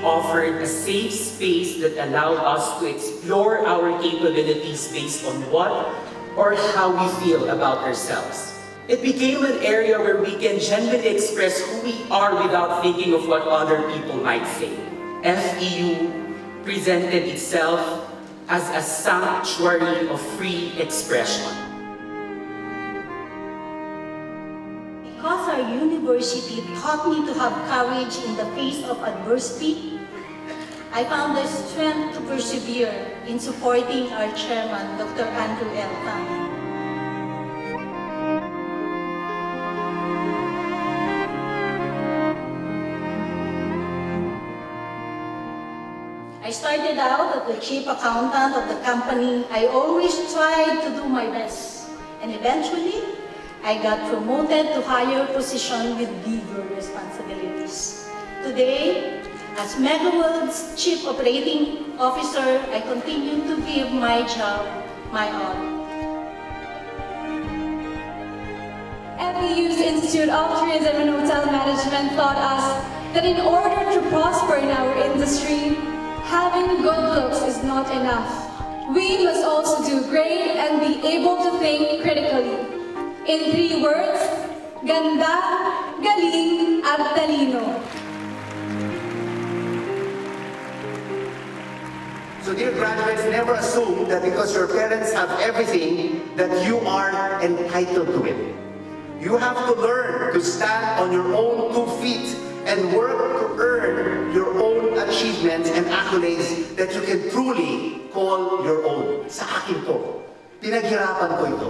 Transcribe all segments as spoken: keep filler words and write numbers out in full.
offered a safe space that allowed us to explore our capabilities based on what or how we feel about ourselves. It became an area where we can genuinely express who we are without thinking of what other people might say. F E U presented itself as a sanctuary of free expression. Because our university taught me to have courage in the face of adversity, I found the strength to persevere in supporting our chairman, Doctor Andrew L. Tan. I started out as the chief accountant of the company. I always tried to do my best, and eventually, I got promoted to higher position with bigger responsibilities. Today, as MegaWorld's Chief Operating Officer, I continue to give my job my all. F E U's Institute of Tourism and Hotel Management taught us that in order to prosper in our industry, having good looks is not enough. We must also do great and be able to think critically. In three words, ganda, galing, at talino. So dear graduates, never assume that because your parents have everything, that you are entitled to it. You have to learn to stand on your own two feet and work to earn your own achievements and accolades that you can truly call your own. Sa akin to. Pinaghirapan ko ito.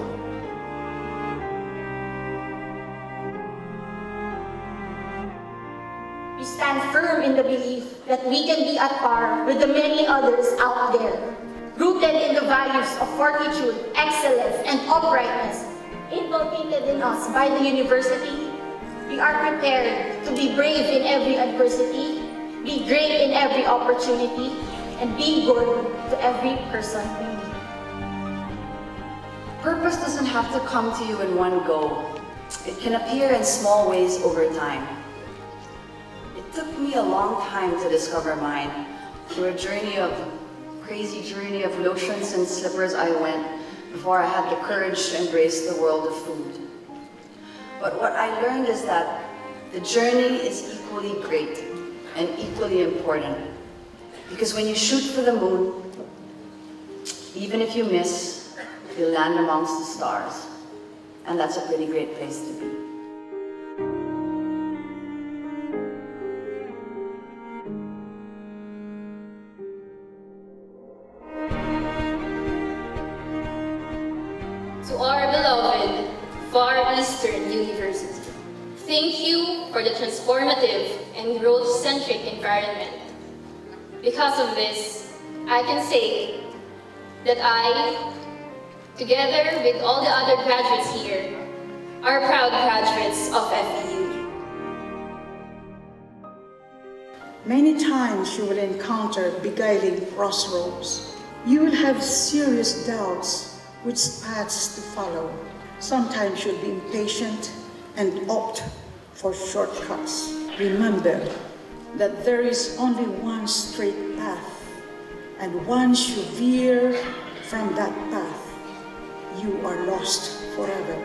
We stand firm in the belief that we can be at par with the many others out there, rooted in the values of fortitude, excellence, and uprightness inculcated in us by the university. We are prepared to be brave in every adversity, be great in every opportunity, and be good to every person we meet. Purpose doesn't have to come to you in one go. It can appear in small ways over time. It took me a long time to discover mine. Through a journey of, crazy journey of lotions and slippers I went before I had the courage to embrace the world of food. But what I learned is that the journey is equally great and equally important. Because when you shoot for the moon, even if you miss, you'll land amongst the stars. And that's a pretty great place to be. To our beloved Far Eastern University, thank you for the transformative and growth-centric environment. Because of this, I can say that I, together with all the other graduates here, are proud graduates of F E U. Many times you will encounter beguiling crossroads. You will have serious doubts which paths to follow. Sometimes you'll be impatient and opt for shortcuts. Remember that there is only one straight path, and once you veer from that path, you are lost forever.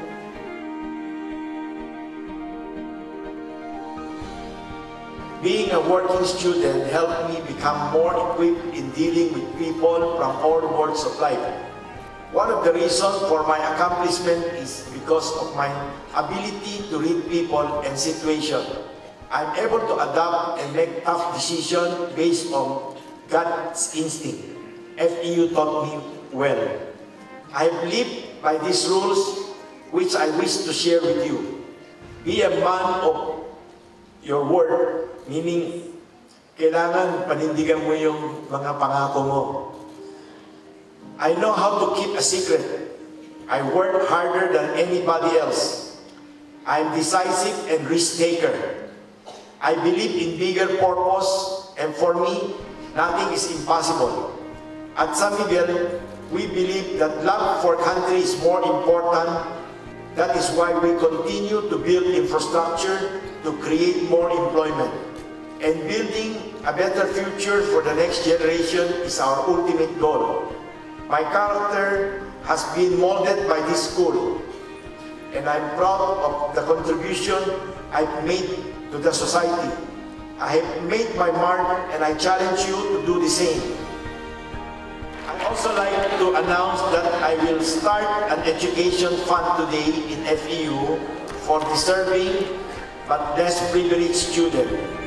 Being a working student helped me become more equipped in dealing with people from all walks of life. One of the reasons for my accomplishment is because of my ability to read people and situations. I'm able to adapt and make tough decisions based on God's instinct. F E U taught me well. I live by these rules, which I wish to share with you. Be a man of your word, meaning kailangan panindigan mo yung mga pangako mo. I know how to keep a secret. I work harder than anybody else. I'm decisive and risk-taker. I believe in bigger purpose, and for me, nothing is impossible. At San Miguel, we believe that love for country is more important. That is why we continue to build infrastructure to create more employment. And building a better future for the next generation is our ultimate goal. My character has been molded by this school, and I'm proud of the contribution I've made to the society. I have made my mark, and I challenge you to do the same. I'd also like to announce that I will start an education fund today in F E U for deserving but less privileged students.